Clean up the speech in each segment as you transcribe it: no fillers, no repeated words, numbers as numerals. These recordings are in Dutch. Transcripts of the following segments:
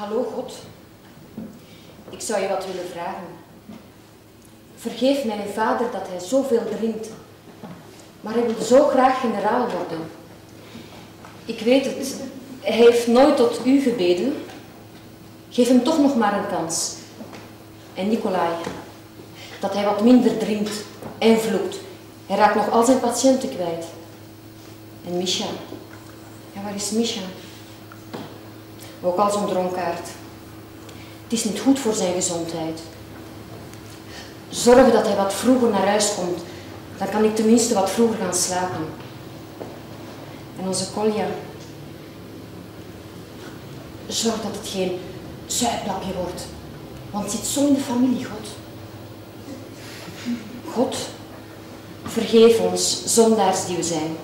Hallo God, ik zou je wat willen vragen. Vergeef mijn vader dat hij zoveel drinkt, maar hij wil zo graag generaal worden. Ik weet het, hij heeft nooit tot u gebeden. Geef hem toch nog maar een kans. En Nikolai, dat hij wat minder drinkt en vloekt. Hij raakt nog al zijn patiënten kwijt. En Misha, ja, waar is Misha? Ook al zo'n dronkaard. Het is niet goed voor zijn gezondheid. Zorg dat hij wat vroeger naar huis komt. Dan kan ik tenminste wat vroeger gaan slapen. En onze Kolja. Zorg dat het geen zuiplapje wordt. Want het zit zo in de familie, God. God, vergeef ons, zondaars die we zijn.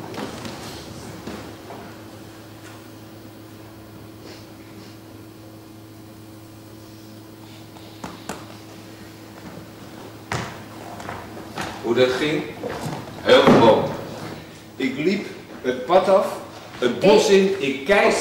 Hoe dat ging? Heel gewoon. Ik liep het pad af, het bos in, ik kijk.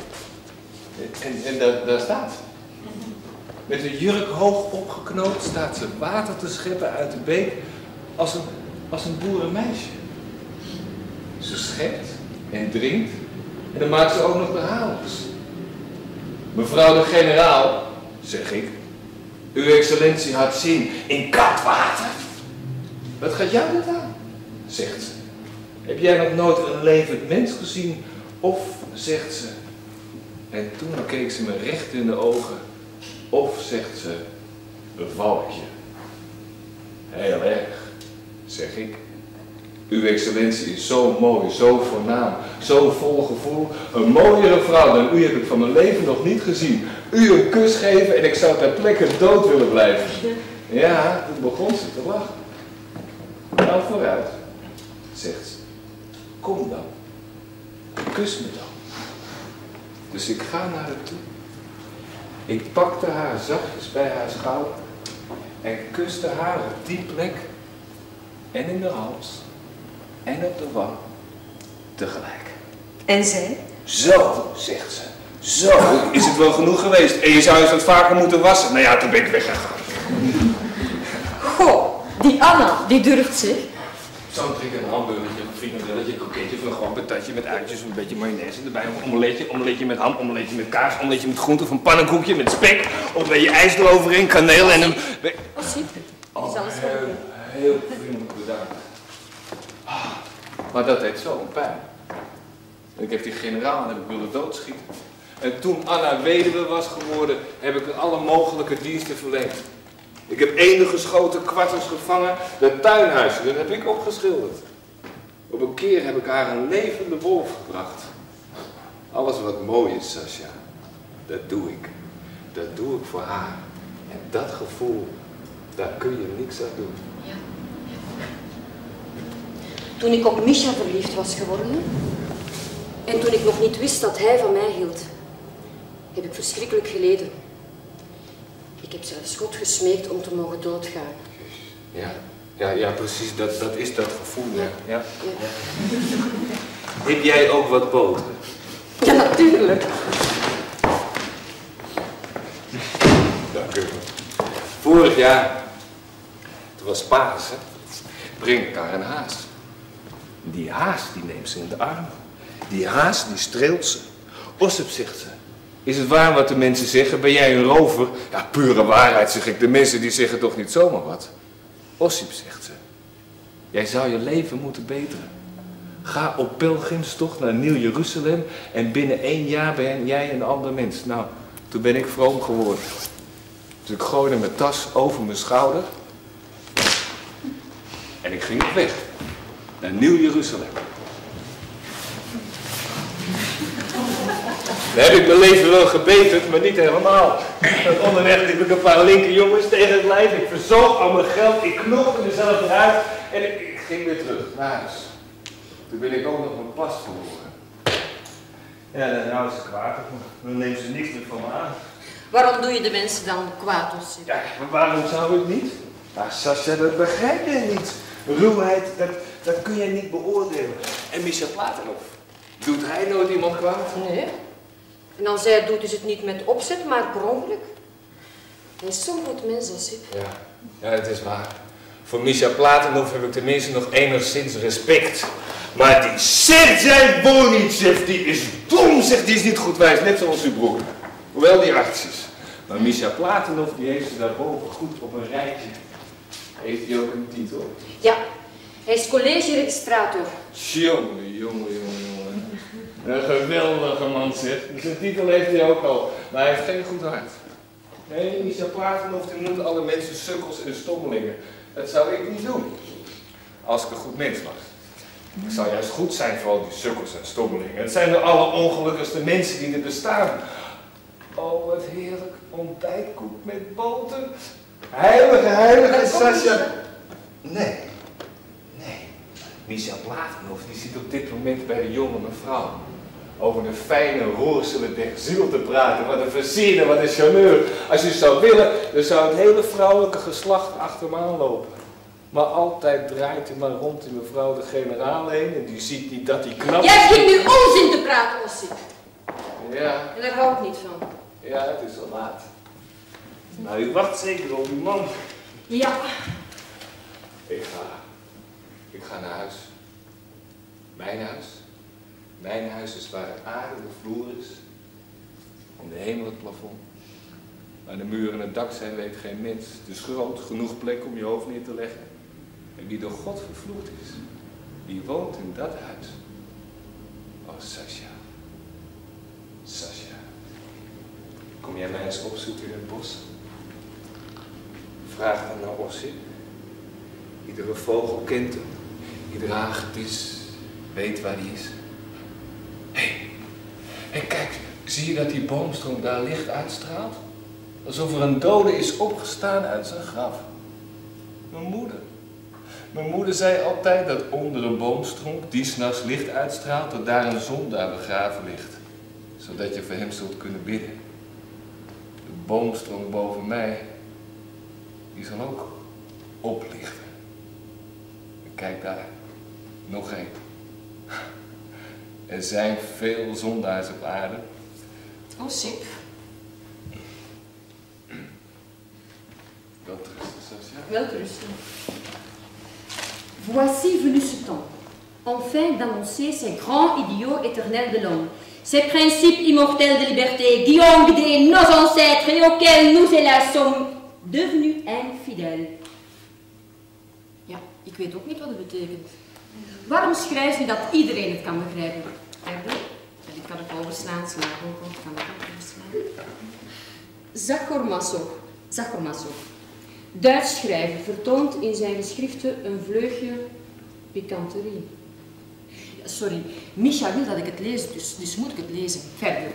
En daar staat ze. Met een jurk hoog opgeknoopt staat ze water te scheppen uit de beek als een boerenmeisje. Ze schept en drinkt en dan maakt ze ook nog de havens. Mevrouw de generaal, zeg ik, uw excellentie had zin in koud water. Wat gaat jou dat aan? Zegt ze. Heb jij nog nooit een levend mens gezien? Of, zegt ze. En toen keek ze me recht in de ogen. Of, zegt ze, beval ik je? Heel erg, zeg ik. Uw excellentie is zo mooi, zo voornaam, zo vol gevoel. Een mooiere vrouw dan u heb ik van mijn leven nog niet gezien. U een kus geven en ik zou ter plekke dood willen blijven. Ja, toen begon ze te lachen. Nou vooruit, zegt ze. Kom dan. Kus me dan. Dus ik ga naar haar toe. Ik pakte haar zachtjes bij haar schouder en kuste haar op die plek en in de hals en op de wang tegelijk. En zij? Zo, zegt ze. Zo is het wel genoeg geweest. En je zou eens wat vaker moeten wassen. Nou ja, toen ben ik weggegaan. Goh, die Anna, die durft zich. Zo'n drink een hamburgertje, een frikandelletje, een kroketje of een gewoon patatje met uitjes, een beetje mayonaise erbij, een omeletje met ham, omeletje met kaas, omeletje met groente of een pannenkoekje met spek, of een beetje ijs eroverheen, kaneel en een... Oh, ziet het. Die is alles heel vriendelijk bedankt. Maar dat deed zo'n pijn. Ik heb die generaal en heb ik willen doodschieten. En toen Anna weduwe was geworden, heb ik alle mogelijke diensten verleend. Ik heb eenden geschoten, kwartels gevangen, dat tuinhuisje, dat heb ik opgeschilderd. Op een keer heb ik haar een levende wolf gebracht. Alles wat mooi is, Sascha, dat doe ik. Dat doe ik voor haar. En dat gevoel, daar kun je niks aan doen. Ja. Toen ik op Misha verliefd was geworden, en toen ik nog niet wist dat hij van mij hield, heb ik verschrikkelijk geleden. Ik heb zelfs God gesmeekt om te mogen doodgaan. Ja, precies, dat is dat gevoel. Ja. Ja. Heb jij ook wat boter? Ja, natuurlijk. Dank u. Vorig jaar, het was Pasen, breng ik haar een haas. Die haas, die neemt ze in de arm. Die haas, die streelt ze. Ossip, zegt ze. Is het waar wat de mensen zeggen? Ben jij een rover? Ja, pure waarheid, zeg ik. De mensen die zeggen toch niet zomaar wat. Ossip, zegt ze. Jij zou je leven moeten beteren. Ga op pelgrimstocht naar Nieuw-Jeruzalem en binnen 1 jaar ben jij een ander mens. Nou, toen ben ik vroom geworden. Dus ik gooide mijn tas over mijn schouder. En ik ging op weg. Naar Nieuw-Jeruzalem. Daar heb ik mijn leven wel gebeterd, maar niet helemaal. Want onderweg liep ik een paar linker jongens tegen het lijf. Ik verzoog al mijn geld, ik knopte mezelf eruit en ik ging weer terug naar huis. Toen ben ik ook nog mijn pas verloren. Ja, nou is ze kwaad op me. Dan neemt ze niks meer van me aan. Waarom doe je de mensen dan kwaad, Ossip? Ja, maar waarom zou ik niet? Nou, Sascha, dat begrijp jij niet. Ruwheid, dat kun jij niet beoordelen. En Misha Platonov, doet hij nooit iemand kwaad? Nee. En als hij het doet, is het niet met opzet, maar per ongeluk. Hij is zo'n goed mens, Ossip. Ja, het is waar. Voor Misha Platonov heb ik tenminste nog enigszins respect. Maar die Sergej Bonitsev, die is dom, zegt, die is niet goed wijs, net zoals uw broer. Hoewel die arts is. Maar Misha Platonov, die heeft ze daarboven goed op een rijtje. Heeft hij ook een titel? Ja, hij is collegeregistrator. Jongen. Een geweldige man, zeg. Zijn titel heeft hij ook al, maar hij heeft geen goed hart. Nee, Misha Platonov die noemt alle mensen sukkels en stommelingen. Dat zou ik niet doen. Als ik een goed mens was. Ik zou juist goed zijn voor al die sukkels en stommelingen. Het zijn de allerongelukkigste mensen die er bestaan. Oh, wat heerlijk. Ontbijtkoek met boter. Heilige Sasha. Nee. Misha Platonov die zit op dit moment bij de jonge mevrouw. Over de fijne roerselen der ziel te praten. Wat een versierder, wat een charmeur. Als je zou willen, dan zou het hele vrouwelijke geslacht achter me aanlopen. Maar altijd draait hij maar rond die mevrouw de generaal heen en die ziet niet dat hij knap is. Jij begint nu onzin te praten, Ossip. Ja. En daar hou ik niet van. Ja, het is al laat. Nou, u wacht zeker op uw man. Ja. Ik ga naar huis. Mijn huis. Mijn huis is waar de aarde de vloer is. En de hemel het plafond. Waar de muren en het dak zijn, weet geen mens. Het is groot, genoeg plek om je hoofd neer te leggen. En wie door God vervloerd is, die woont in dat huis. Oh, Sasha. Kom jij mij eens opzoeken in het bos? Vraag dan naar Ossip. Iedere vogel kent hem. Ieder hagedis weet waar hij is. Hé, kijk, zie je dat die boomstroom daar licht uitstraalt? Alsof er een dode is opgestaan uit zijn graf. Mijn moeder zei altijd dat onder een boomstronk die 's nachts licht uitstraalt, dat daar een zondaar begraven ligt. Zodat je voor hem zult kunnen bidden. De boomstronk boven mij, die zal ook oplichten. En kijk daar, nog één. Er zijn veel zondaars op aarde. Ossip. Welterusten, Sasha. Welterusten. Voici venu ce temps, enfin d'annoncer ces grands idiots éternels de l'homme, ces principes immortels de liberté qui ont guidé nos ancêtres et auxquels nous, hélas, sommes devenus infidèles. Ja, ik weet ook niet wat het betekent. Waarom schrijft u dat iedereen het kan begrijpen? Pardon? Dit kan ik overslaan, slagen, kan ik ook overslaan. Zachormassov. Duits schrijver, vertoont in zijn geschriften een vleugje pikanterie. Ja, sorry, Misha wil dat ik het lees, dus moet ik het lezen. Verder.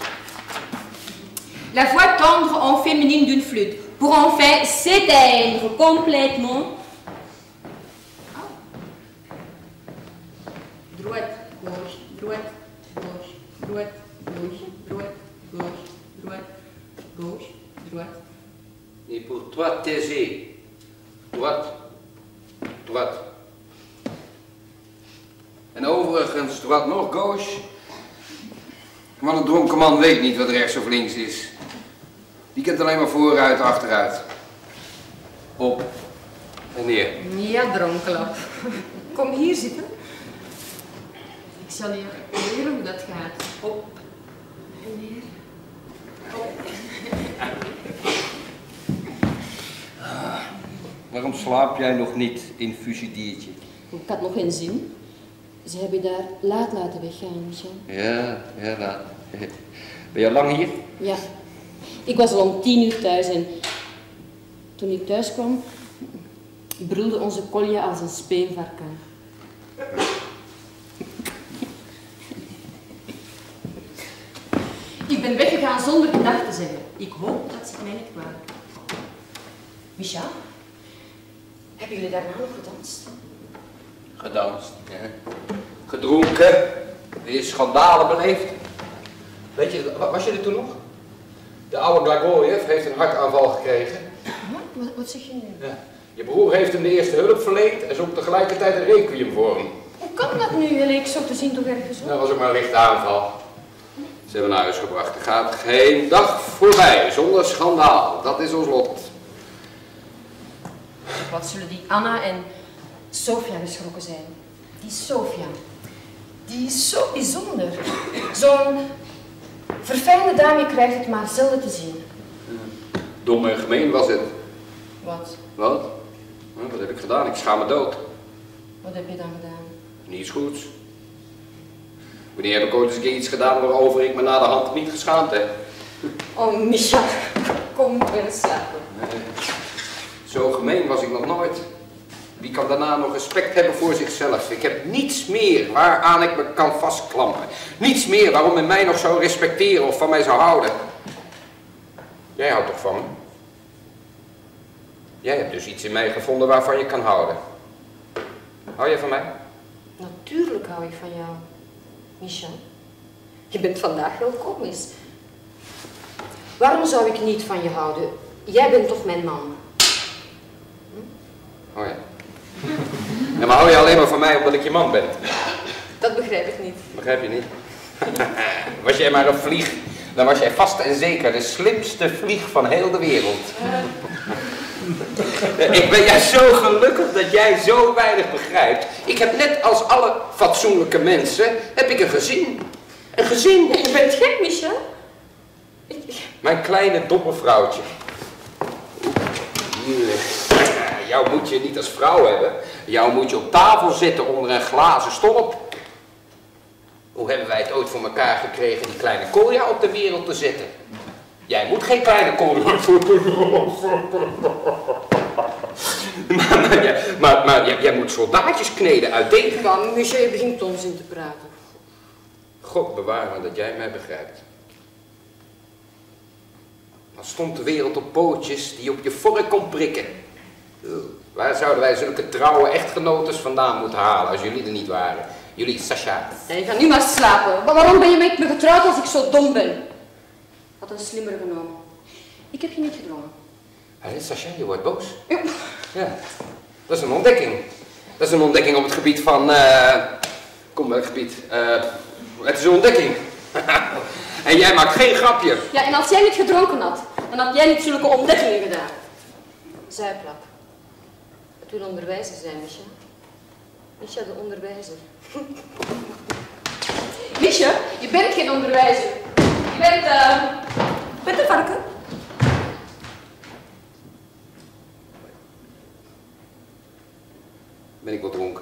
La voix tendre en féminine d'une flûte, pour enfin s'éteindre complètement. Oh. Droite, gauche, droite, gauche, droite, gauche, droite, gauche, droite, gauche, droite. Et pour toi, Thésée, droite, droite. En overigens, droite nog gauche. Want een dronken man weet niet wat rechts of links is. Die kent alleen maar vooruit, achteruit. Op en neer. Ja, dronkelap. Kom hier zitten. Ik zal je leren hoe dat gaat. Op en neer. Op. Waarom slaap jij nog niet in Fusildiertje? Ik had nog geen zin. Ze hebben je daar laat laten weggaan, Michel. Ja, laat. Ben je lang hier? Ja. Ik was al om 10 uur thuis en toen ik thuis kwam, brulde onze Kolja als een speenvarken. Ik ben weggegaan zonder gedag te zeggen. Ik hoop dat ze mij niet kwamen. Micha, hebben jullie daarna nog gedanst? Gedanst, ja. Gedronken. Weer schandalen beleefd. Weet je, was je er toen nog? De oude Glagoriev heeft een hartaanval gekregen. Wat zeg je nu? Ja. Je broer heeft hem de eerste hulp verleend en zoekt tegelijkertijd een requiem voor hem. Hoe kan dat nu? Je leek zo te zien toch ergens op? Dat was ook maar een lichte aanval. Ze hebben naar huis gebracht. Er gaat geen dag voorbij zonder schandaal. Dat is ons lot. Wat zullen die Anna en Sofia geschrokken zijn? Die Sofia, die is zo bijzonder. Zo'n verfijnde dame krijgt het maar zelden te zien. Dom en gemeen was het. Wat? Wat? Wat heb ik gedaan? Ik schaam me dood. Wat heb je dan gedaan? Niets goeds. Wanneer heb ik ooit eens een keer iets gedaan waarover ik me na de hand niet geschaamd heb? Oh, Micha, kom weer slapen. Nee. Zo gemeen was ik nog nooit. Wie kan daarna nog respect hebben voor zichzelf? Ik heb niets meer waaraan ik me kan vastklampen. Niets meer waarom men mij nog zou respecteren of van mij zou houden. Jij houdt toch van me? Jij hebt dus iets in mij gevonden waarvan je kan houden. Hou jij van mij? Natuurlijk hou ik van jou, Micha. Je bent vandaag heel komisch. Waarom zou ik niet van je houden? Jij bent toch mijn man? Oh ja. Ja, maar hou je alleen maar van mij omdat ik je man ben? Dat begrijp ik niet. Begrijp je niet? Was jij maar een vlieg, dan was jij vast en zeker de slimste vlieg van heel de wereld. Ik ben juist zo gelukkig dat jij zo weinig begrijpt. Ik heb net als alle fatsoenlijke mensen, heb ik een gezin. Een gezin. Je bent gek, Micha. Mijn kleine domme vrouwtje. Jou moet je niet als vrouw hebben. Jou moet je op tafel zitten onder een glazen stolp. Hoe hebben wij het ooit voor elkaar gekregen die kleine Kolja op de wereld te zetten? Jij moet geen kleine Kolja. Maar jij moet soldaatjes kneden uit degen. Van Micha, je begint onzin te praten. God bewaar me dat jij mij begrijpt. Dan stond de wereld op pootjes die op je vork kon prikken. Waar zouden wij zulke trouwe echtgenotes vandaan moeten halen als jullie er niet waren? Jullie, Sasha. Ja, je gaat nu maar slapen. Maar waarom ben je met me getrouwd als ik zo dom ben? Had een slimmer genomen. Ik heb je niet gedwongen. Hé, Sasha, je wordt boos. Ja. Ja, dat is een ontdekking. Dat is een ontdekking op het gebied van... Kom, welk gebied? Het is een ontdekking. En jij maakt geen grapje. Ja, en als jij niet gedronken had, dan had jij niet zulke ontdekkingen gedaan. Zuiplap. Het wil onderwijzer zijn, Micha. Micha, de onderwijzer. Micha, je bent geen onderwijzer. Je bent een varken. Ben ik wel dronken?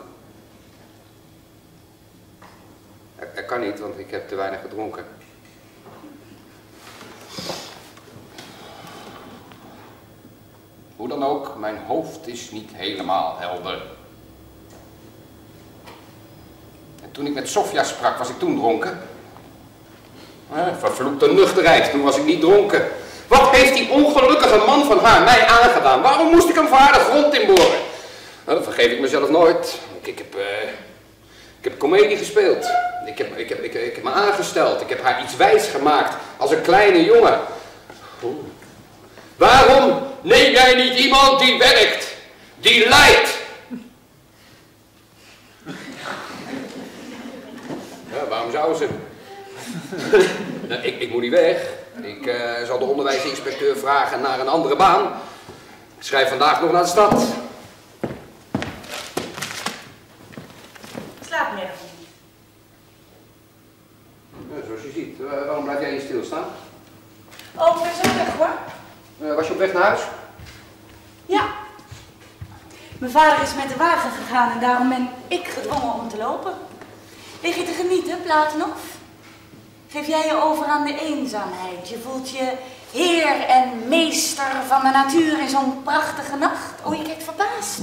Dat kan niet, want ik heb te weinig gedronken. Hoe dan ook, mijn hoofd is niet helemaal helder. En toen ik met Sofia sprak, was ik toen dronken? Vervloekte nuchterheid, toen was ik niet dronken. Wat heeft die ongelukkige man van haar mij aangedaan? Waarom moest ik hem voor haar de grond inboren? Nou, dat vergeef ik mezelf nooit. Ik heb komedie gespeeld. Ik heb me aangesteld. Ik heb haar iets wijs gemaakt als een kleine jongen. Waarom neem jij niet iemand die werkt, die lijdt? Ja, waarom zou ze? Nou, ik moet niet weg. Ik zal de onderwijsinspecteur vragen naar een andere baan. Ik schrijf vandaag nog naar de stad. Slaap meer. Ja, zoals je ziet. Waarom blijf jij hier stilstaan? Oh, ik ben zo weg hoor. Was je op weg naar huis? Ja. Mijn vader is met de wagen gegaan en daarom ben ik gedwongen om te lopen. Lig je te genieten, Platonov? Geef jij je over aan de eenzaamheid? Je voelt je heer en meester van de natuur in zo'n prachtige nacht. Oh, je kijkt verbaasd.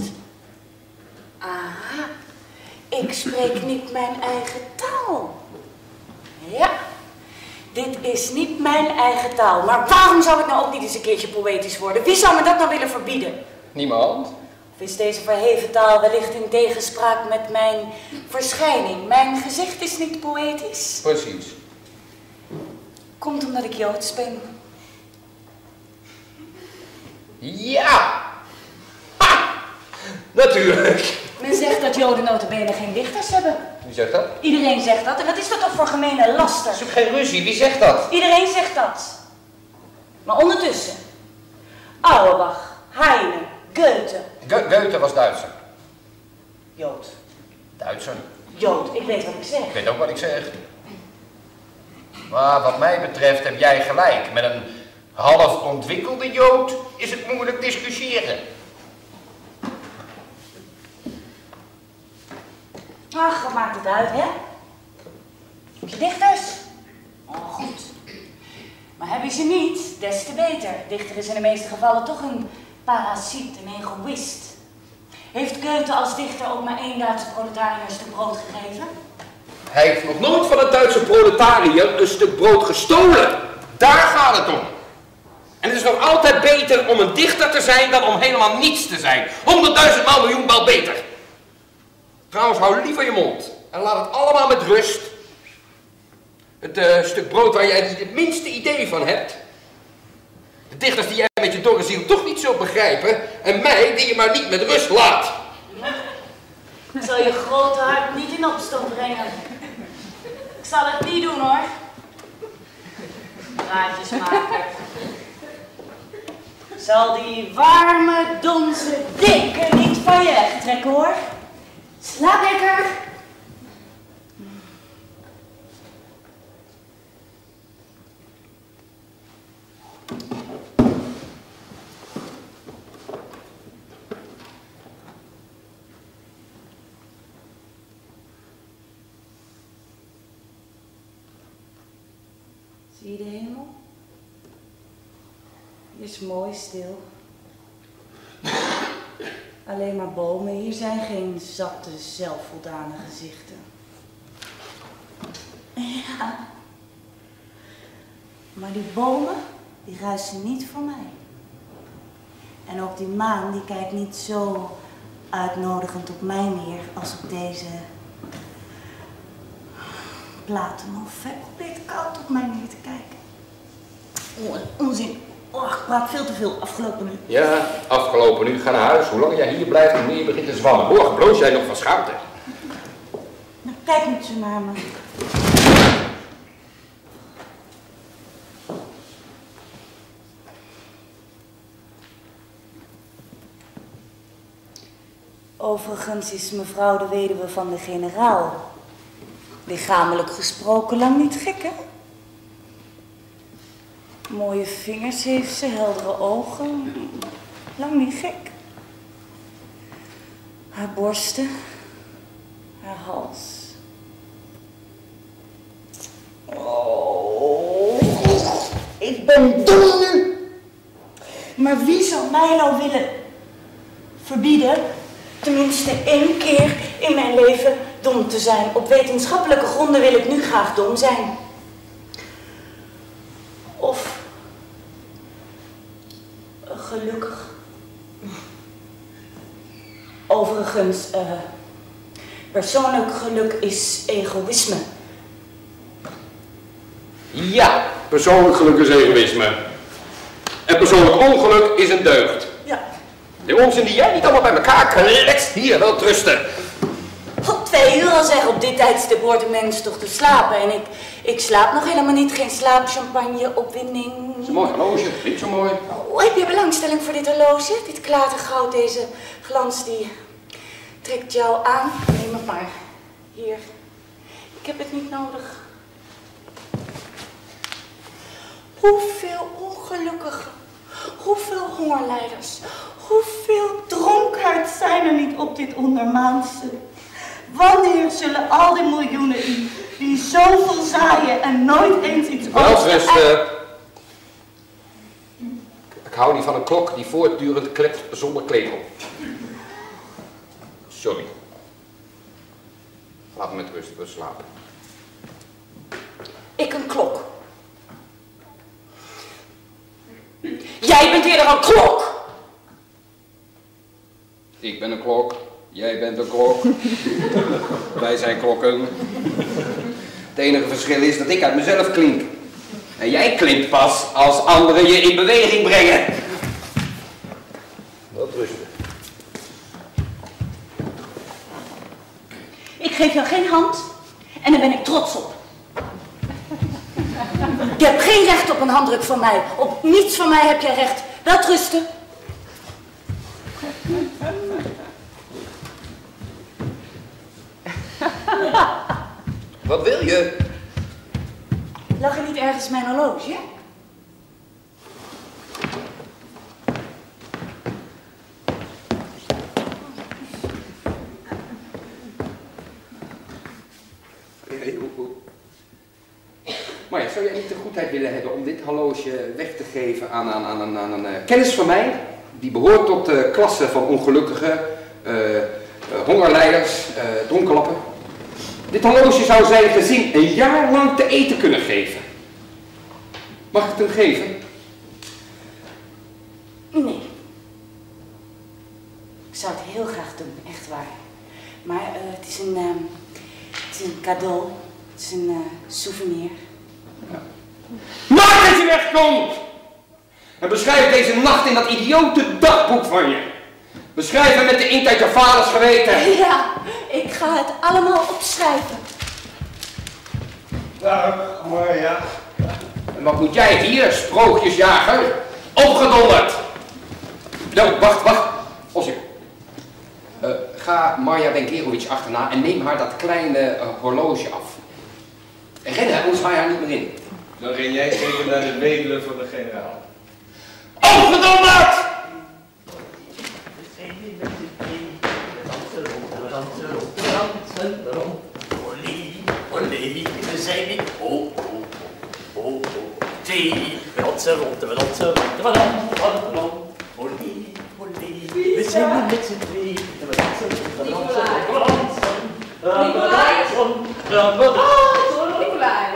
Aha, ik spreek niet mijn eigen taal. Ja, dit is niet mijn eigen taal. Maar waarom zou ik nou ook niet eens een keertje poëtisch worden? Wie zou me dat nou willen verbieden? Niemand. Of is deze verheven taal wellicht in tegenspraak met mijn verschijning? Mijn gezicht is niet poëtisch. Precies. Komt omdat ik Joods ben. Ja! Ha! Natuurlijk. Men zegt dat Joden nota bene geen dichters hebben. Wie zegt dat? Iedereen zegt dat. En wat is dat toch voor gemene laster? Dat is ook geen ruzie. Wie zegt dat? Iedereen zegt dat. Maar ondertussen. Auerbach, Heine, Goethe. Goethe was Duitser. Jood. Duitser. Jood, ik weet wat ik zeg. Ik weet ook wat ik zeg. Maar wat mij betreft heb jij gelijk. Met een half ontwikkelde Jood is het moeilijk discussiëren. Ach, wat maakt het uit, hè? Heb je dichters? Oh, goed. Maar heb je ze niet, des te beter. Dichter is in de meeste gevallen toch een parasiet, een egoïst. Heeft Goethe als dichter ook maar 1 Duitse proletariër een stuk brood gegeven? Hij heeft nog nooit van een Duitse proletariër een stuk brood gestolen. Daar gaat het om. En het is nog altijd beter om een dichter te zijn dan om helemaal niets te zijn. 100.000 maal miljoenmaal beter. Trouwens, hou liever je mond. En laat het allemaal met rust. Het stuk brood waar jij niet het minste idee van hebt. De dichters die jij met je dorre ziel toch niet zult begrijpen. En mij die je maar niet met rust laat. Ik zal je grote hart niet in opstand brengen. Ik zal het niet doen, hoor. Praatjes maken. Zal die warme, donse deken niet van je wegtrekken, hoor. Slaap lekker. Zie je de hemel? Die is mooi stil. Alleen maar bomen. Hier zijn geen zatte, zelfvoldane gezichten. Ja. Maar die bomen, die ruisen niet voor mij. En ook die maan, die kijkt niet zo uitnodigend op mij neer als op deze Platenhof. Hij probeert koud op mij neer te kijken. Oh, onzin. Oh, ik praat veel te veel. Afgelopen nu. Ja, afgelopen nu. Ga naar huis. Hoe langer jij hier blijft, hoe meer je begint te zwammen. Morgen bloos jij nog van schaamte. Nou, kijk niet zo naar me. Overigens is mevrouw de weduwe van de generaal lichamelijk gesproken lang niet gek, hè? Mooie vingers heeft ze, heldere ogen. Lang niet gek. Haar borsten, haar hals. Oh, ik ben dom nu. Maar wie zou mij nou willen verbieden, tenminste 1 keer in mijn leven dom te zijn? Op wetenschappelijke gronden wil ik nu graag dom zijn. Of gelukkig. Overigens, persoonlijk geluk is egoïsme. Ja, persoonlijk geluk is egoïsme. En persoonlijk ongeluk is een deugd. Ja. De onzin die jij niet allemaal bij elkaar kletst, hier wel trusten. Op 2 uur al zeg, op dit tijdstip hoort een mens toch te slapen. En ik slaap nog helemaal niet. Geen slaapchampagne, opwinding. Dat is een mooi horloge, niet zo mooi. Oh, heb je belangstelling voor dit horloge? Dit klatergoud, deze glans, die trekt jou aan. Neem het maar. Hier. Ik heb het niet nodig. Hoeveel ongelukkigen, hoeveel hongerlijders, hoeveel dronkaards zijn er niet op dit ondermaanse? Wanneer zullen al die miljoenen die zoveel zaaien en nooit eens iets Welterusten. Ik hou niet van een klok die voortdurend klept zonder klepel. Sorry. Laat me met rust, we slapen. Ik een klok. Jij bent eerder een klok. Ik ben een klok, jij bent een klok. Wij zijn klokken. Het enige verschil is dat ik uit mezelf klink. En jij klinkt pas als anderen je in beweging brengen. Wat rusten. geen hand en daar ben ik trots op. Je hebt geen recht op een handdruk van mij. Op niets van mij heb jij recht. Welterusten. Wat wil je? Lag er niet ergens mijn horloge? Maar ja, zou jij niet de goedheid willen hebben om dit horloge weg te geven aan een kennis van mij? Die behoort tot de klasse van ongelukkigen, hongerleiders, dronkenlappen. Dit horloge zou zijn gezin een jaar lang te eten kunnen geven. Mag ik het hem geven? Nee. Ik zou het heel graag doen, echt waar. Maar het is een cadeau. Het is een souvenir. Ja. Maak dat je wegkomt! En beschrijf deze nacht in dat idiote dagboek van je. Beschrijf hem met de inkt uit je vaders geweten. Ja, ik ga het allemaal opschrijven. Maar ja. En wat moet jij hier, sprookjesjager? Opgedonderd! Nou, wacht. Ossie. Ga Marja Benkerovic achterna en neem haar dat kleine horloge af. Rennen, anders ga je haar niet meer in. Dan ren jij even naar de weduwe van de generaal. Opgedonderd! We zijn niet. Twee, we dansen rond, we dansen rond. We zijn niet met z'n twee. We dansen rond, we dansen rond. Nicolai.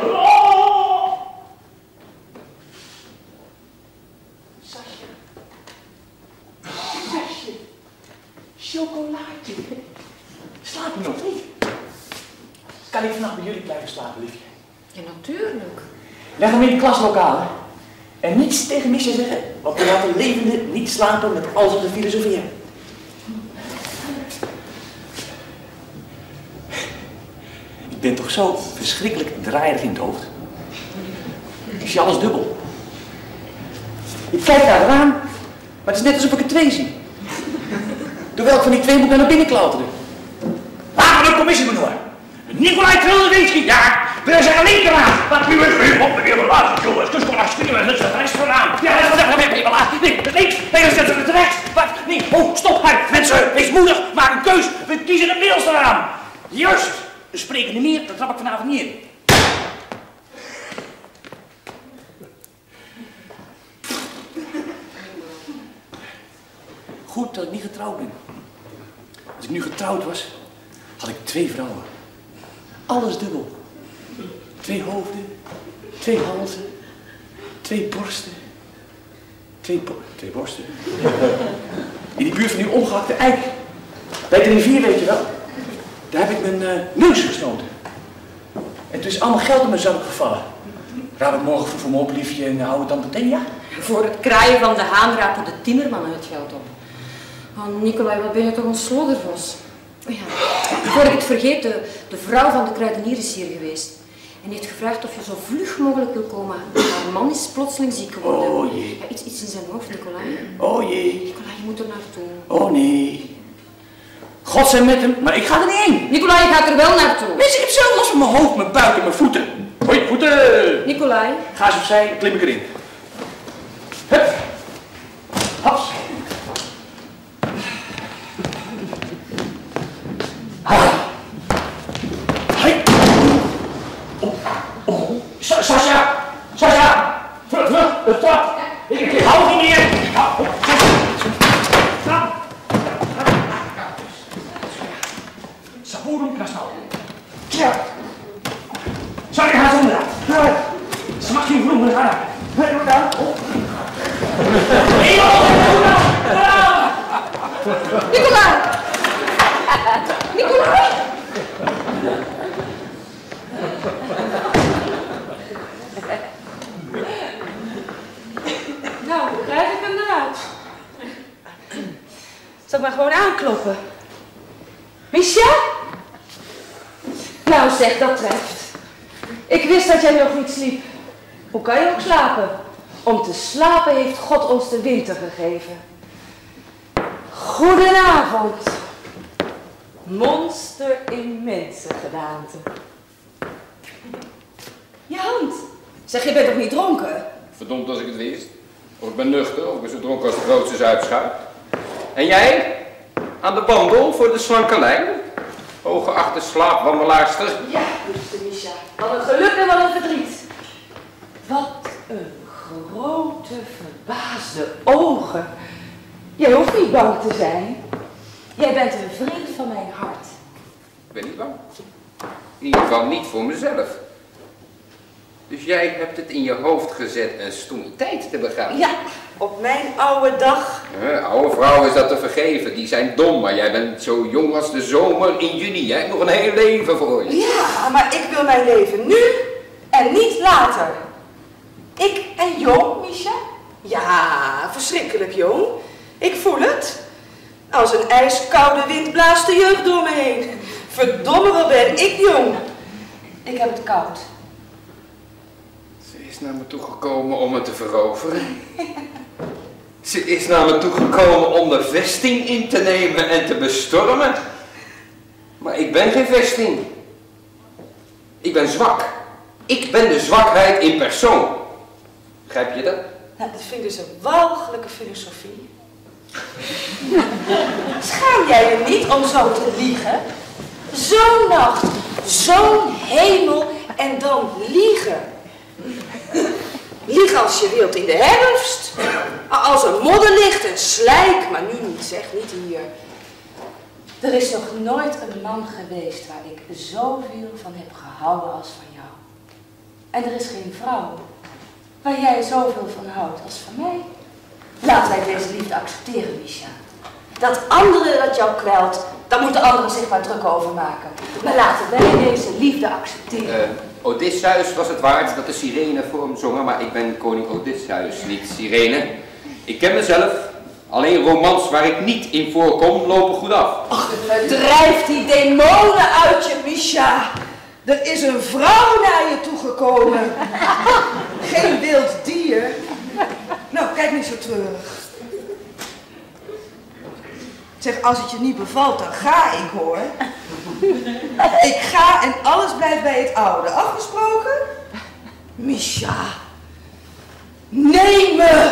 Sasje, chocolaatje. Slaap je nog niet? Kan ik vannacht bij jullie blijven slapen, liefje? Ja, natuurlijk. Leg hem in het klaslokaal, hè? En niets tegen Misje zeggen, want we laten levenden niet slapen met al zijn filosofieën. Ik ben toch zo verschrikkelijk draaierig in het hoofd. Ik zie alles dubbel. Ik kijk naar het raam, maar het is net alsof ik er twee zie. Door welk van die twee moet ik naar binnen klauteren? Laten we de commissie benoemen. Nicolai Trildewinsky, ja, we zijn linkeraan. Wat nu is op de weer laten, jongens. Dus kom sturen, dat is het rechts vandaan. Ja, nee, links, nee, dan zetten we het rechts. Wat? Nee, oh, stop, mensen, wees moedig, maak een keus. We kiezen het middelste aan. Juist, we spreken niet meer, dat trap ik vanavond niet in. Goed dat ik niet getrouwd ben. Als ik nu getrouwd was, had ik 2 vrouwen. Alles dubbel. 2 hoofden, 2 halzen, 2 borsten. 2 borsten. In die buurt van die omgehakte eik. Bij de rivier, weet je wel. Daar heb ik mijn neus gesnoten. En toen is allemaal geld in mijn zak gevallen. Raad ik morgen voor mijn op, liefje, en hou het dan meteen, ja? Voor het kraaien van de haan raapte de timmerman het geld op. Oh, Nicolai, wat ben je toch een sloddervos. Oh ja, voor ik het vergeet, de vrouw van de kruidenier is hier geweest. En heeft gevraagd of je zo vlug mogelijk wil komen. Haar man is plotseling ziek geworden. Oh jee. Ja, iets in zijn hoofd, Nicolai. Oh jee. Nicolai, je moet er naartoe. Oh nee. God zijn met hem, maar ik ga er niet heen. Nicolai, je gaat er wel naartoe. Mensen, ik heb zelf last van mijn hoofd, mijn buik en mijn voeten. Hoi, voeten. Nicolai. Ga eens opzij, dan klim ik erin. Hup. Haps. Hoi. Oh. Sascha. Terug. De trap. Ik hou niet meer. Stap. Saborum krasnauw. Ja. Sorry, ga zo naar. Ze mag geen vloer, ga. Doe dan. Nicolai! Nicolai! Nou, krijg ik hem eruit. Zal ik maar gewoon aankloppen? Misja? zeg, dat treft. Ik wist dat jij nog niet sliep. Hoe kan je ook slapen? Om te slapen heeft God ons de winter gegeven. Goedenavond. Monster in mensengedaante. Je hand. Zeg, je bent toch niet dronken? Verdomd als ik het wist. Of ik ben nuchter, of ik ben zo dronken als de grootste zuipschuit. En jij? Aan de wandel voor de slanke lijn? Hooggeachte slaapwandelaarster. Ja, liefste Misha. Wat een geluk en wat een verdriet. Wat een grote, verbaasde ogen. Jij hoeft niet bang te zijn. Jij bent een vriend van mijn hart. Ik ben niet bang. In ieder geval niet voor mezelf. Dus jij hebt het in je hoofd gezet een stomiteit te begaan. Ja, op mijn oude dag. Oude vrouwen is dat te vergeven. Die zijn dom, maar jij bent zo jong als de zomer in juni. Jij hebt nog een heel leven voor je. Ja, maar ik wil mijn leven nu en niet later. Ik en jong, Misha? Ja, verschrikkelijk jong. Ik voel het. Als een ijskoude wind blaast de jeugd door me heen. Verdomme, wat ben ik jong. Ik heb het koud. Ze is naar me toegekomen om me te veroveren. Ze is naar me toegekomen om de vesting in te nemen en te bestormen. Maar ik ben geen vesting. Ik ben zwak. Ik ben de zwakheid in persoon. Begrijp je dat? Nou, dat vind ik dus een walgelijke filosofie. Schaam jij je niet om zo te liegen? Zo'n nacht, zo'n hemel en dan liegen. Liegen als je wilt in de herfst. Als er modder ligt en slijk, maar nu niet zeg, niet hier. Er is nog nooit een man geweest waar ik zoveel van heb gehouden als van jou. En er is geen vrouw waar jij zoveel van houdt als van mij. Laten wij deze liefde accepteren, Misha. Dat anderen dat jou kwelt, daar moeten anderen zich maar druk over maken. Maar laten wij deze liefde accepteren. Odysseus was het waard dat de sirene voor hem zongen, maar ik ben koning Odysseus, niet sirene. Ik ken mezelf. Alleen romans waar ik niet in voorkom, lopen goed af. Ach, drijf die demonen uit je, Misha. Er is een vrouw naar je toegekomen. Geen wild dier. Nou, kijk niet zo treurig. Zeg, als het je niet bevalt, dan ga ik, hoor. Ik ga en alles blijft bij het oude. Afgesproken? Misha. Neem me.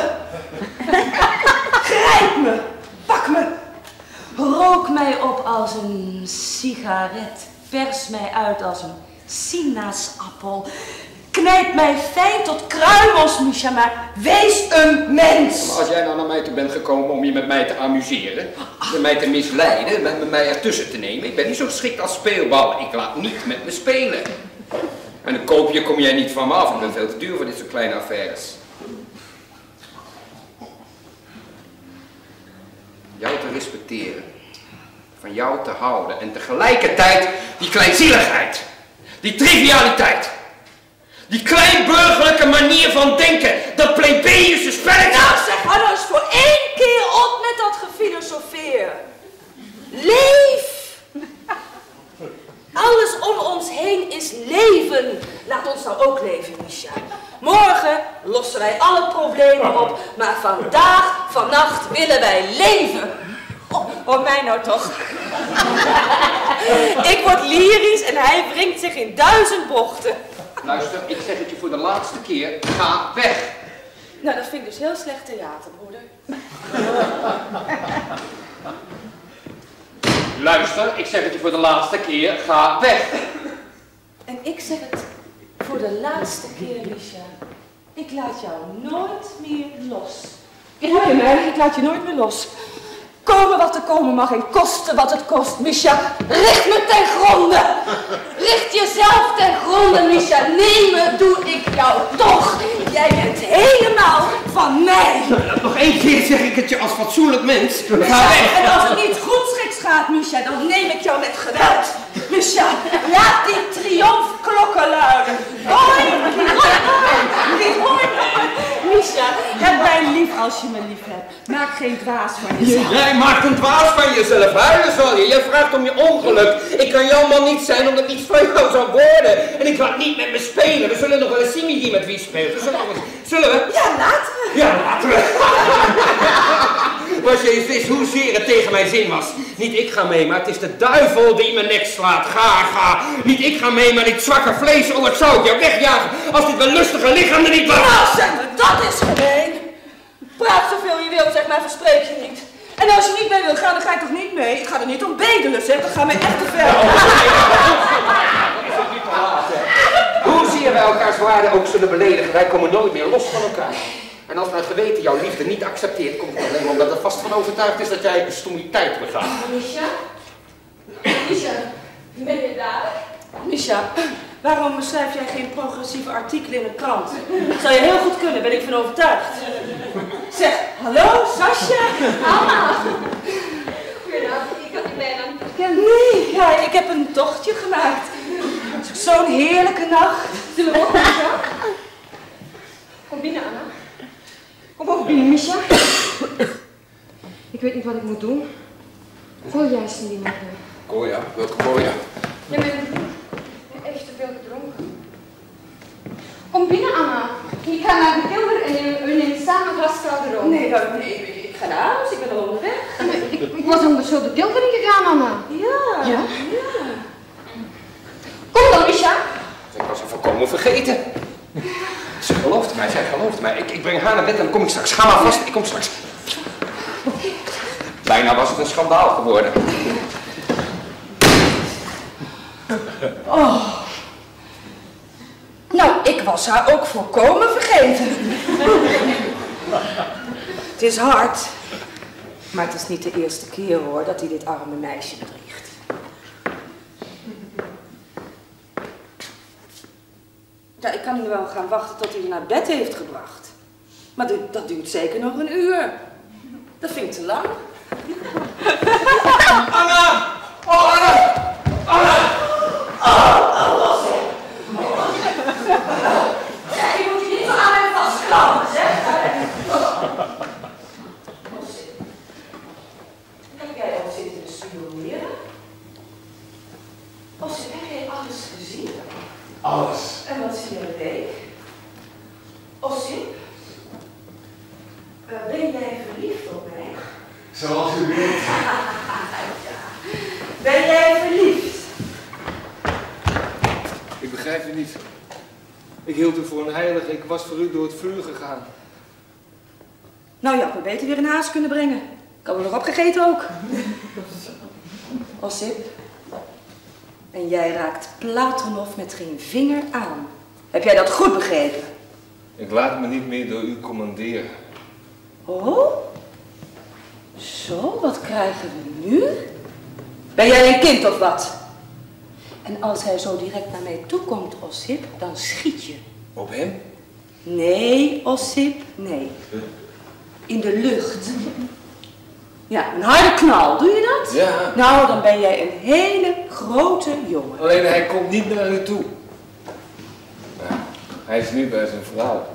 Grijp me. Pak me. Rook mij op als een sigaret. Pers mij uit als een sinaasappel. Knijp mij fijn tot kruimels, Misha, maar wees een mens. Maar als jij nou naar mij toe bent gekomen om je met mij te amuseren, met mij te misleiden, met mij ertussen te nemen, ik ben niet zo geschikt als speelbal. Ik laat niet met me spelen. En een koopje kom jij niet van me af. Ik ben veel te duur voor dit soort kleine affaires. Jou te respecteren, van jou te houden en tegelijkertijd die kleinzieligheid, die trivialiteit, die kleinburgerlijke manier van denken, dat plebeiense spelletje. Nou zeg, hou nou eens voor één keer op met dat gefilosofeer. Leef! Alles om ons heen is leven. Laat ons nou ook leven, Misha. Morgen lossen wij alle problemen op, maar vandaag, vannacht willen wij leven. Oh, mij nou toch. Ik word lyrisch en hij wringt zich in 1000 bochten. Luister, ik zeg het je voor de laatste keer, ga weg. Nou, dat vind ik dus heel slecht theater, broeder. Luister, ik zeg het je voor de laatste keer, ga weg. En ik zeg het voor de laatste keer, Misha. Ik laat jou nooit meer los. Hoor je mij? Ik laat je nooit meer los. Komen wat er komen mag en kosten wat het kost, Misha. Richt me ten gronde. Richt jezelf ten gronde, Misha. Nemen doe ik jou toch. Jij bent helemaal van mij. Nog één keer zeg ik het je als fatsoenlijk mens. Ga weg. En als het niet goedschiks gaat, Misha, dan neem ik jou met geweld. Misha, laat die triomfklokken luiden. Hoi, hoi, hoi, hoi. Misha, heb mij lief als je me lief hebt. Maak geen dwaas van jezelf. Jij maakt een dwaas van jezelf. Huilen zal je. Jij vraagt om je ongeluk. Ik kan jouw man niet zijn omdat iets van jou zou worden. En ik laat niet met me spelen. We zullen nog wel eens zien wie met wie speelt. Zullen we? Ja, laten we. Ja, laten we. Was je eens wist hoezeer het tegen mijn zin was. Niet ik ga mee, maar het is de duivel die mijn nek slaat. Ga. Niet ik ga mee, maar dit zwakke vlees. Oh, ik zou het jou wegjagen als dit mijn lustige lichaam er niet was. Nou, zeg maar, dat is gemeen. Praat zoveel je wilt, zeg maar, verspreek je niet. En als je niet mee wilt gaan, dan ga ik toch niet mee? Ik ga er niet om bedelen, zeg. Dat gaat mij echt te ver. Hoezeer wij elkaars waarde ook zullen beledigen, wij komen nooit meer los van elkaar. En als mijn geweten jouw liefde niet accepteert, komt het alleen maar omdat het vast van overtuigd is dat jij een stomiteit begaat. Misha, ben je daar? Misha, waarom schrijf jij geen progressieve artikelen in een krant? Dat zou je heel goed kunnen, ben ik van overtuigd. Zeg, hallo, Sascha? Mama! Goedenavond, ik had je bijna niet herkend. Nee, ja, ik heb een tochtje gemaakt. Zo'n heerlijke nacht. Zullen we op, Misha? Kom binnen, Anna. Kom ook binnen, Misha. Ik weet niet wat ik moet doen. Voel jij eens niet meer? Koya, welke Koya? Ja, mijn broer. Ik heb echt te veel gedronken. Kom binnen, Anna. Ik ga naar de kelder en we nemen samen een glas koude room. Nee, ik ga naar huis, ik ben al onderweg. Ik was onder zo de kelder ingegaan, Anna. Ja. Ja? Kom dan, Misha. Ik was er volkomen vergeten. Ze gelooft mij, zij gelooft mij. Ik breng haar naar bed en dan kom ik straks. Ga maar vast, ik kom straks. Bijna was het een schandaal geworden. Oh. Nou, ik was haar ook volkomen vergeten. Het is hard. Maar het is niet de eerste keer, hoor, dat hij dit arme meisje bedriegt. Ja, ik kan nu wel gaan wachten tot hij haar naar bed heeft gebracht. Maar dat duurt zeker nog een uur. Dat vind ik te lang. Anna! Oh, Anna! Anna! Ja, je moet je niet zo aan hem vastklampen, zeg. Heb jij al zitten spioneren? Of heb jij alles gezien? Alles. En wat zie je er week? Ossip? Ben jij verliefd op mij? Zoals u wilt. Ben jij verliefd? Ik begrijp u niet. Ik hield u voor een heilige. Ik was voor u door het vuur gegaan. Nou, je had me beter weer in huis kunnen brengen. Ik had me nog opgegeten ook. Ossip. En jij raakt Platonov met geen vinger aan. Heb jij dat goed begrepen? Ik laat me niet meer door u commanderen. Oh? Zo, wat krijgen we nu? Ben jij een kind of wat? En als hij zo direct naar mij toe komt, Ossip, dan schiet je. Op hem? Nee, Ossip, nee. In de lucht. Ja, een harde knal, doe je dat? Ja. Nou, dan ben jij een hele grote jongen. Alleen hij komt niet naar u toe. Ja, hij is nu bij zijn vrouw.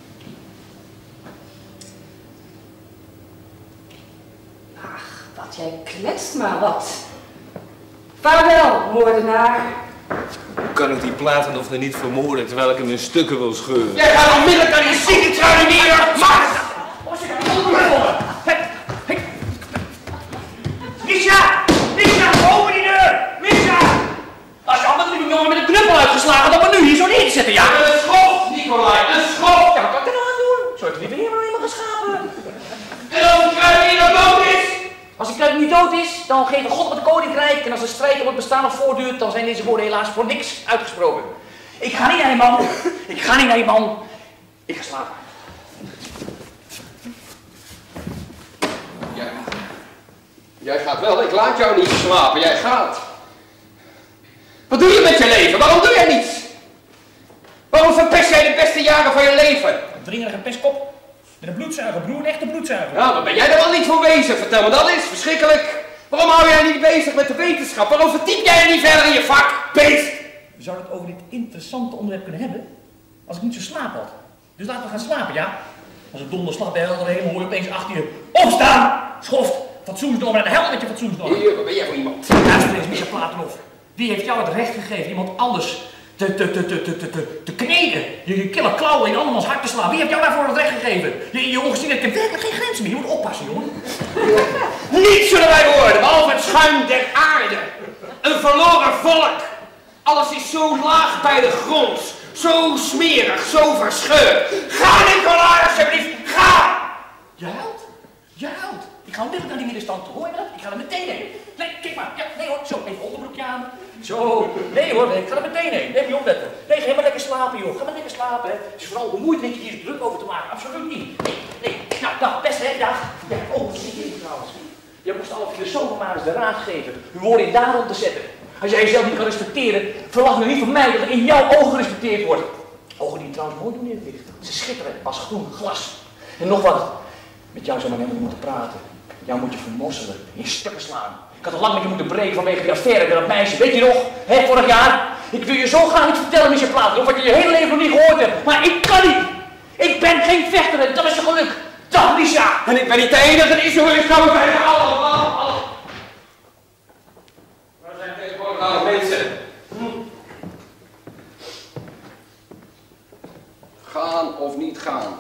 Ach, wat jij kletst maar wat. Vaarwel, moordenaar. Hoe kan ik die Platonov er niet vermoorden terwijl ik hem in stukken wil scheuren? Jij gaat onmiddellijk naar die ziekentralinierer! Maar! Misha! Misha, open die deur! Misha! Als je allemaal die jongen met een knuppel uitgeslagen, dan maar nu hier zo neer te zetten, ja? Een schop, Nicolai, een schop! Ja, wat kan ik er nou aan doen? Zo heeft die weer maar helemaal geschapen. En als de kruidenier dood is? Als die kluit niet dood is, dan geeft God het koninkrijk. En als de strijd om het bestaan nog voortduurt, dan zijn deze woorden helaas voor niks uitgesproken. Ik ga niet naar die man. Ik ga niet naar die man. Ik ga slapen. Ja. Jij gaat wel, ik laat jou niet slapen, jij gaat. Wat doe je met je leven? Waarom doe jij niets? Waarom verpest jij de beste jaren van je leven? Een dringerige pestkop. Met een bloedzuiger, broer, een echte bloedzuiger. Nou, wat ben jij er wel niet voor bezig? Vertel me dat eens, verschrikkelijk. Waarom hou jij niet bezig met de wetenschap? Waarom verdiep jij je niet verder in je vak, beest? We zouden het over dit interessante onderwerp kunnen hebben als ik niet zo slaap had. Dus laten we gaan slapen, ja? Als een donderslag bij de hemel hoor je opeens achter je opstaan! Schoft! Fatsoensnormen en de hel met je fatsoensnormen. Hier, wat ben jij voor iemand? Luister eens, Michel Platonov. Wie heeft jou het recht gegeven iemand anders te kneden? Je kille klauwen in andermans hart te slaan. Wie heeft jou daarvoor het recht gegeven? Je ongezien kent werkelijk geen grenzen meer. Je moet oppassen, jongen. Niets zullen wij worden, behalve het schuim der aarde. Een verloren volk. Alles is zo laag bij de grond. Zo smerig, zo verscheurd. Ga, Nicolai, alsjeblieft, ga! Je huilt? Je huilt. Ik ga onmiddellijk naar die middenstand toe. Hoor je dat? Ik ga er meteen heen. Nee, kijk maar. Ja, nee hoor. Zo, even onderbroekje aan. Zo. Nee hoor, ik ga er meteen heen. Neem je opletten. Nee, ga maar lekker slapen, joh. Ga maar lekker slapen, hè. Het is vooral bemoeid dat je hier druk over te maken. Absoluut niet. Nee. Nou, dag, beste, hè. Dag. Ja, oh, wat zie je trouwens. Je moest alle filosofen maar eens de raad geven uw woorden in daarom te zetten. Als jij jezelf niet kan respecteren, verwacht nu niet van mij dat ik in jouw ogen gerespecteerd word. Ogen die je trouwens mooi doen in het licht. Ze schitteren als groen glas. En nog wat. Met jou zou men helemaal niet moeten praten. Jou moet je vermosselen, in stukken slaan. Ik had al lang met je moeten breken vanwege die affaire met dat meisje. Weet je nog? Hè, vorig jaar? Ik wil je zo graag iets vertellen, Michel Platonov, wat je je hele leven nog niet gehoord hebt. Maar ik kan niet. Ik ben geen vechter en dat is je geluk. Dag, Misha. En ik ben niet de enige die zo is. Gaan we bijna allemaal. Waar zijn tegenwoordig alle mensen? Gaan of niet gaan?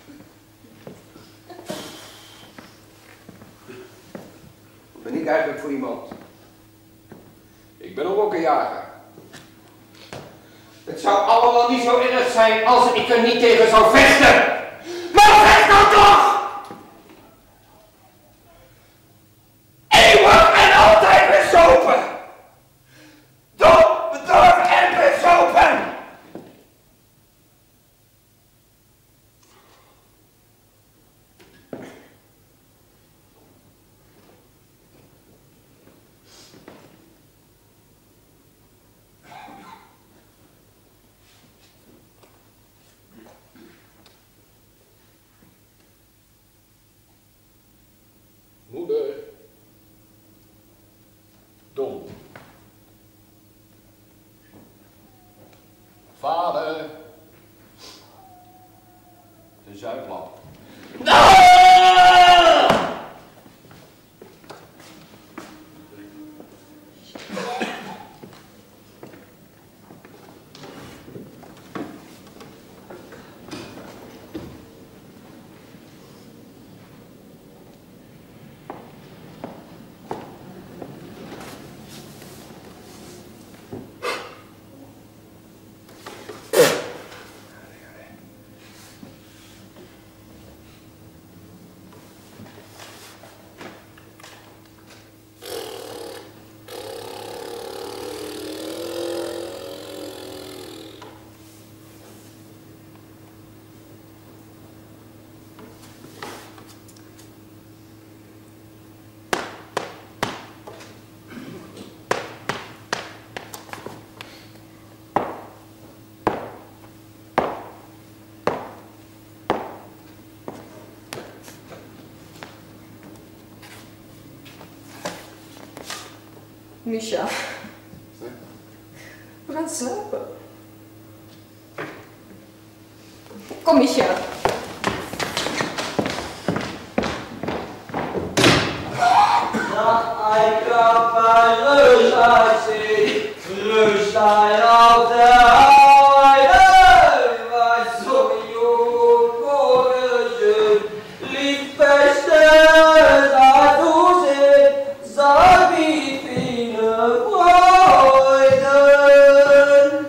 Wat ben ik eigenlijk voor iemand? Ik ben een rokkenjager. Het zou allemaal niet zo erg zijn als ik er niet tegen zou vechten. Maar vecht dan toch! Eeuwig en altijd bezopen! Dom, bedorven en bezopen! Moeder. Dom. Vader. De zuiplap. Misha. We gaan slapen. Kom, Misha. Ik kan bij rust uitzien, rust op de heide, waar zo'n jong morgen lief beste daartoe zit, zal wie vinden worden.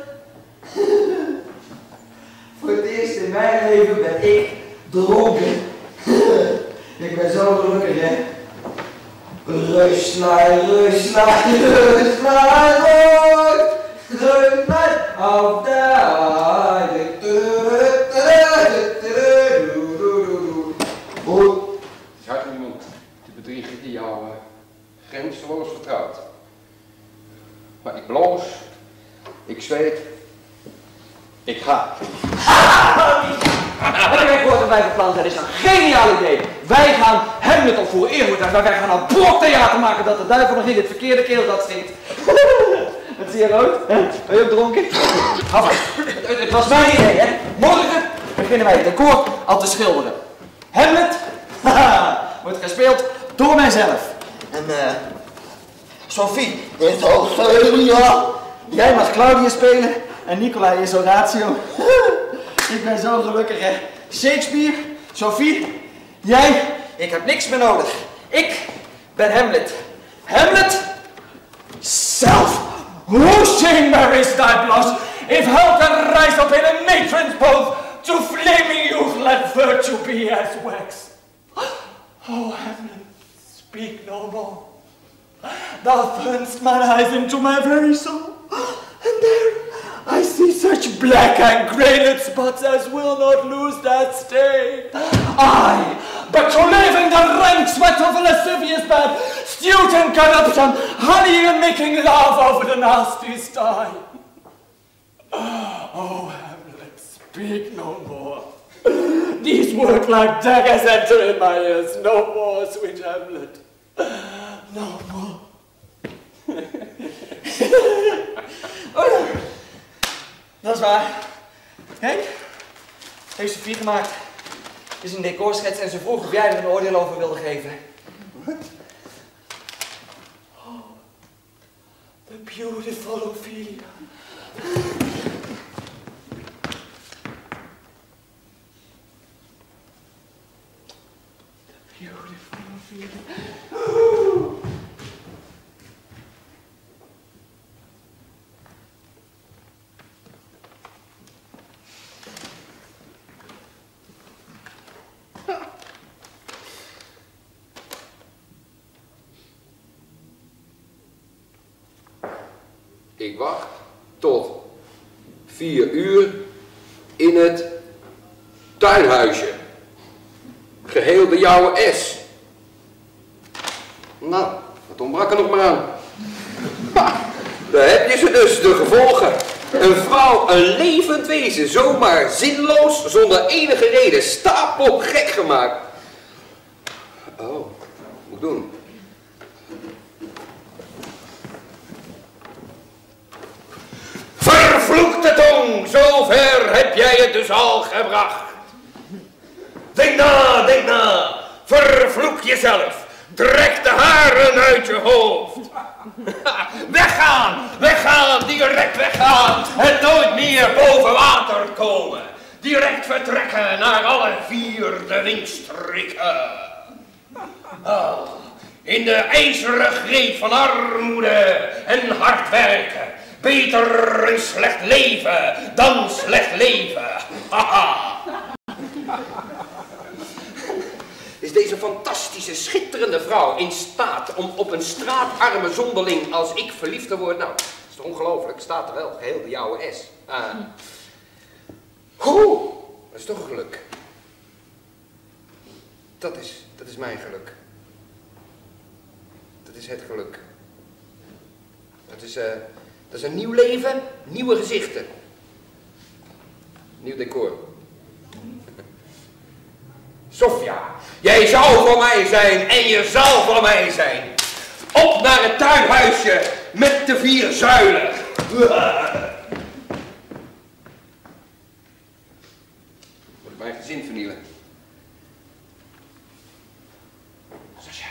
Voor het eerst in mijn leven ben ik dronken. Ik ben zo gelukkig, hè. Rustlijn, rustlijn, rustlijn, druk mij op de aarde. Het is hard om iemand te bedriegen die jou grenzeloos vertrouwt. Maar ik bloos, ik zweet, ik ga. Wat heb jij gehoord dat wij gepland hebben? Dat is een geniaal idee. Wij gaan Hamlet opvoeren, eerlijk. Wij gaan een bloktheater maken dat de duivel nog in het verkeerde keelgat schiet. Wat zie je rood? Ben je ook dronken? Het was mijn idee, hè? Morgen beginnen wij het decor al te schilderen. Hamlet wordt gespeeld door mijzelf. En Sophie is Ophelia. Jij mag Claudia spelen en Nicolai is Horatio. Ik ben zo gelukkig, hè. Shakespeare, Sophie, jij, ik heb niks meer nodig. Ik ben Hamlet. Hamlet zelf. Whose chamber is thy blush, if hell can rise up in a matron's both, to flaming youth let virtue be as wax. Oh, Hamlet, speak no more. Thou turnest mine eyes into my very soul, and there I see such black and grey spots as will not lose that stay. I, but to live in the rank sweat of a lascivious bed, stewed in corruption, honey and making love over the nasty sty. Oh, Hamlet, speak no more. These words like daggers enter in my ears. No more, sweet Hamlet. No more. Oh ja, dat is waar. Kijk, heeft Sophie gemaakt. Het is een decorschets en ze vroeg of jij er een oordeel over wilde geven. Oh, the beautiful Ophelia. The beautiful Ophelia. Ik wacht tot 4 uur in het tuinhuisje. Geheel de jouwe S. Nou, wat ontbrak er nog maar aan? Ha, daar heb je ze dus, de gevolgen. Een vrouw, een levend wezen, zomaar zinloos, zonder enige reden, stapel gek gemaakt. Oh, wat moet ik doen? Vervloekte tong, zover heb jij het dus al gebracht. Denk na, vervloek jezelf, trek de haren uit je hoofd. Weggaan, direct weggaan en nooit meer boven water komen. Direct vertrekken naar alle 4 de windstreken. Oh, in de ijzeren greep van armoede en hard werken. Beter een slecht leven dan slecht leven. Haha. Is deze fantastische, schitterende vrouw in staat om op een straatarme zonderling als ik verliefd te worden? Nou, dat is toch ongelooflijk, staat er wel, geheel de jouwe S. Dat is toch een geluk. Dat is mijn geluk. Dat is het geluk. Dat is een nieuw leven, nieuwe gezichten. Nieuw decor. Sofia, jij zou voor mij zijn en je zal voor mij zijn. Op naar het tuinhuisje met de 4 zuilen. Moet ik mijn gezin vernielen. Sascha.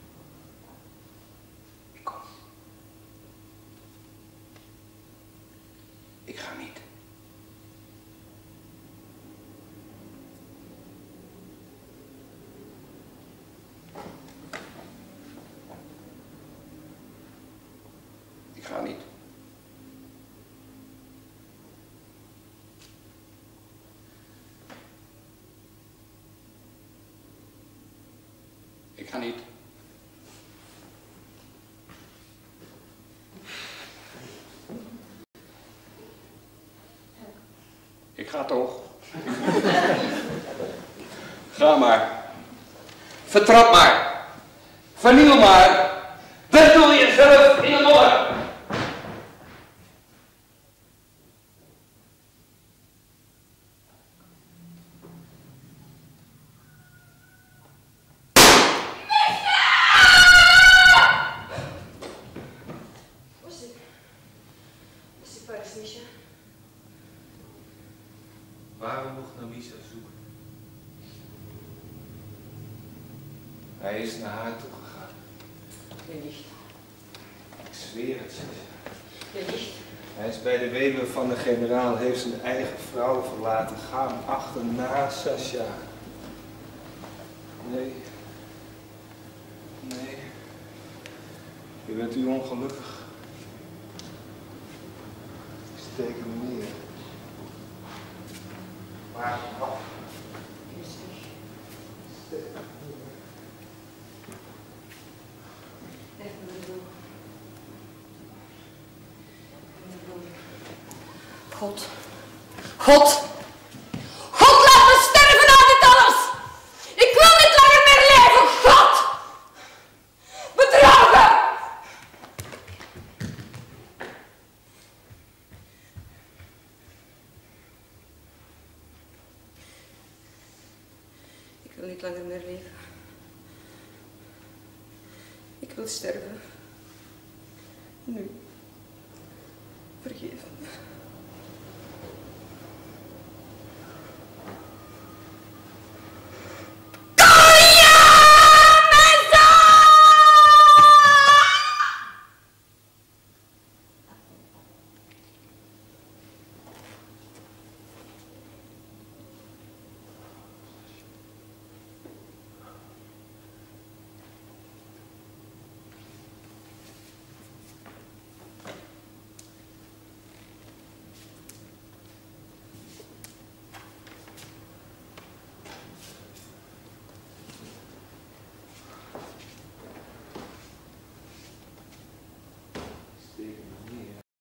Ik kom. Ik ga niet. Ik ga niet. Ik ga niet. Ik ga toch. Ga maar. Vertrap maar. Verniel maar. Bedoel jezelf in de modder. Waarom nog naar Misha zoeken? Hij is naar haar toe gegaan. Je liegt. Ik zweer het, Sascha. Je liegt. Hij is bij de weduwe van de generaal, heeft zijn eigen vrouw verlaten. Ga hem achterna, Sascha. Nee. Nee. Je bent u ongelukkig. Steek hem neer. Maar af. Steek hem neer. Leg me de doel. God. God! God, laat me sterven aan dit alles! Ik wil niet langer meer leven! God! Bedrogen! Ik wil niet langer meer leven. Ik wil sterven. Nu.